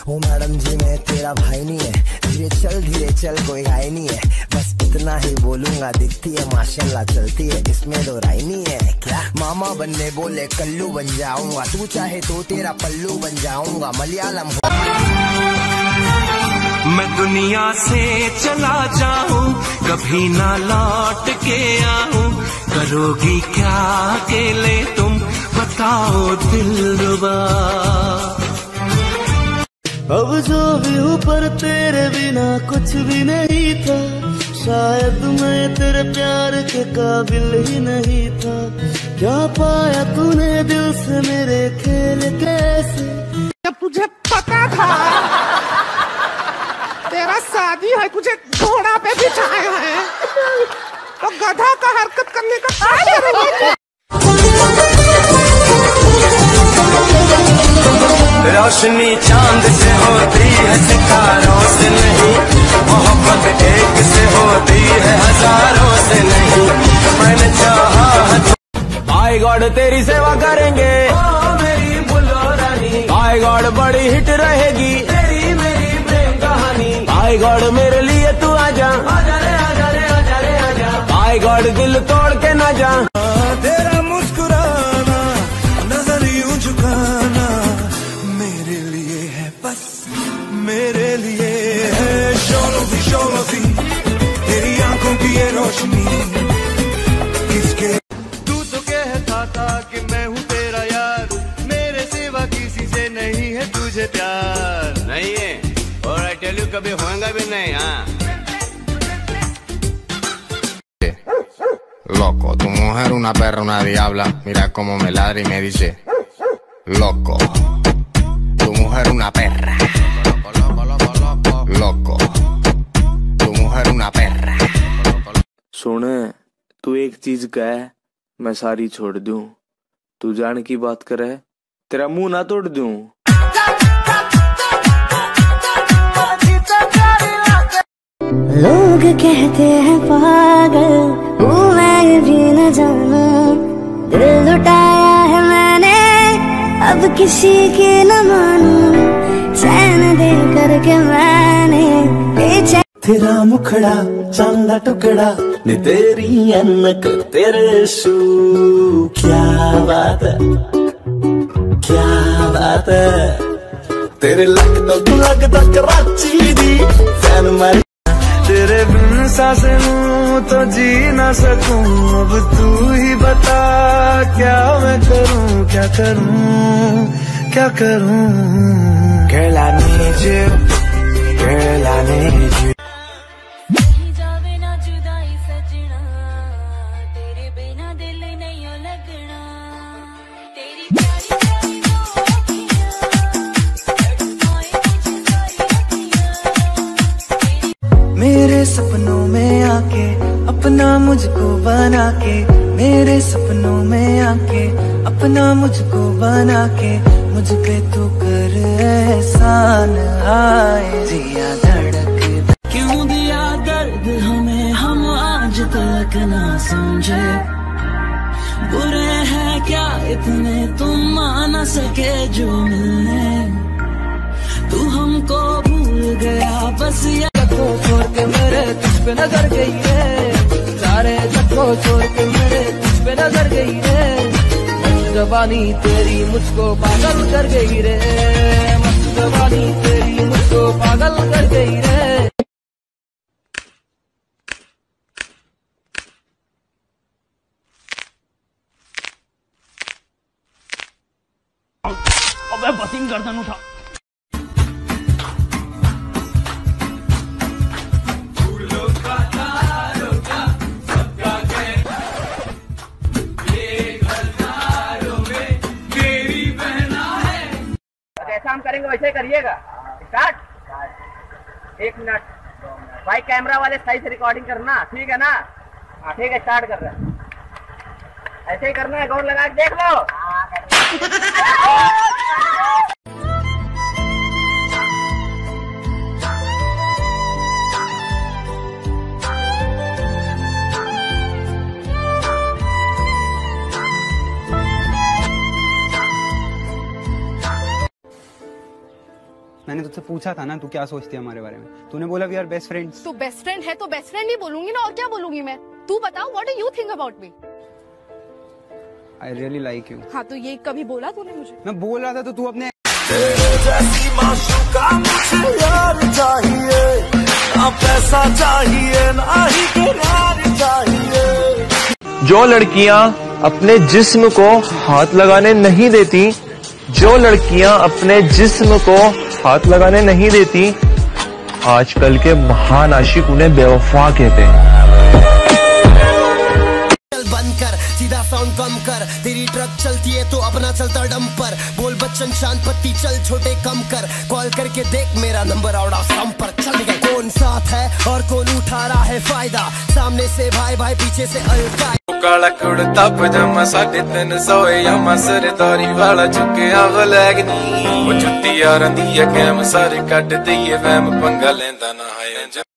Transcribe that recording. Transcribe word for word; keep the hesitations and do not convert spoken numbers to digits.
ओ madam जी मैं तेरा भाई नहीं है, धीरे चल धीरे चल कोई गाय नहीं है, बस इतना ही बोलूंगा दिखती है माशाल्लाह चलती है, इसमें दो राय नहीं है क्या। मामा बनने बोले कल्लू बन जाऊंगा, तू चाहे तो तेरा पल्लू बन जाऊंगा, मलयालम हो। मैं दुनिया से चला जाऊं कभी ना लौट के आऊं, करोगी क्या अकेले तुम बताओ दिलरुबा। अब जो भी हूँ पर तेरे बिना कुछ भी नहीं था, शायद मैं तेरे प्यार के काबिल ही नहीं था। क्या पाया तूने दिल से मेरे खेल कैसे, जब तुझे पता था तेरा शादी है, तुझे घोड़ा पे बिठाया है तो गधा का हरकत करने का क्या जरूरत है। रोशनी चांद से होती है सितारों से नहीं, मोहब्बत एक से होती है हजारों से नहीं, मैंने चाहा बाय गॉड तेरी सेवा करेंगे ओ मेरी बुल्लो रानी, बाय गॉड बड़ी हिट रहेगी तेरी मेरी प्रेम कहानी, बाय गॉड मेरे लिए तू आजा आजा रे आजा रे आजा रे आजा, बाय गॉड दिल तोड़ के ना जा। तेरा मुस्कुराना नजर यूं झुकाना मेरे लिए है, बस मेरे लिए है। शोलोफी शोलोफी तेरी आंखों की ये रोशनी किसके। तू तो कहता था कि मैं हूँ तेरा यार, मेरे सिवा किसी से नहीं है तुझे प्यार। नहीं है और आई टेल यू कभी होगा भी नहीं। हाँ Loco, tu mujer una perra, una diabla, mira cómo me ladra y me dice loco, tu mujer una perra, loco, loco, loco, loco, tu mujer una perra। सुने तू एक चीज कह मैं सारी छोड़ दूं, तू जान की बात करे तेरा मुंह ना तोड़ दूं। लोग कहते हैं पागल हूँ मैं भी न जाना, दिल लुटाया है मैंने अब किसी की न मानूं, चैन दे करके मैंने बेचैन। तेरा मुखड़ा चांदा टुकड़ा ने तेरी अनक तेरे शू, क्या बात है क्या बात है, तेरे लगता तू लगता कराची दी फैन मार। तेरे बिन सांसें लूं तो जी ना सकूं, अब तू ही बता क्या मैं करूं क्या करूं क्या करूं। Girl I need you, girl I need you। मेरे सपनों में आके अपना मुझको बना के, मेरे सपनों में आके अपना मुझको बना के, मुझ पे तू कर एहसान आए। दिया धड़क क्यों दिया दर्द हमें हम आज तक ना समझे, बुरे हैं क्या इतने तुम मान सके जो मिलने, तू हमको भूल गया बस या को छोड़ के मेरे तुझ पे नजर गई है, सारे जग को छोड़ के मेरे तुझ पे नजर गई रे, मस्त जवानी तेरी मुझको पागल कर गई रे, मस्त जवानी तेरी मुझको पागल कर गई रे। अबे बसिंग गर्दन उठा। जैसा हम करेंगे वैसे करिएगा। स्टार्ट। एक मिनट भाई, कैमरा वाले सही से रिकॉर्डिंग करना, ठीक है ना? हाँ ठीक है, स्टार्ट कर रहे हैं। ऐसे ही करना है, गौर लगा के देख लो। मैंने तुझसे पूछा था ना तू क्या सोचती है हमारे बारे में, तूने बोला वी आर बेस्ट फ्रेंड्स। तो बेस्ट फ्रेंड है तो बेस्ट फ्रेंड ही बोलूंगी ना, और क्या बोलूंगी मैं। तू बताओ what do you think about me? I really like you. हाँ तो ये कभी बोला तूने मुझे? मैं बोल रहा था तो तू अपने जैसी माशूका मुझे यार चाहिए, ना पैसा चाहिए ना ही प्यार चाहिए। जो लड़कियां अपने जिस्म को हाथ लगाने नहीं देती, जो लड़कियां अपने जिस्म को हाथ लगाने नहीं देती, आजकल के महान आशिक उन्हें बेवफा कहते हैं। बंद कर, सीधा साउंड कम कर, तेरी ट्रक चलती है तो अपना चलता डंपर। बोल बच्चन शांत पत्ती चल छोटे कम कर, कॉल करके देख मेरा नंबर आउट ऑफ संपर्क। चल गए कौन साथ है और कौन उठा रहा है फायदा, सामने से भाई भाई पीछे से अलका। काला कुड़ता पजामा साढ़े तीन सौ यामा सरदारी वाला चुकिया गलैग नी, वो छुट्टी यारां दी कैम सारे कट दईए वैम पंगा लेंदा ना है।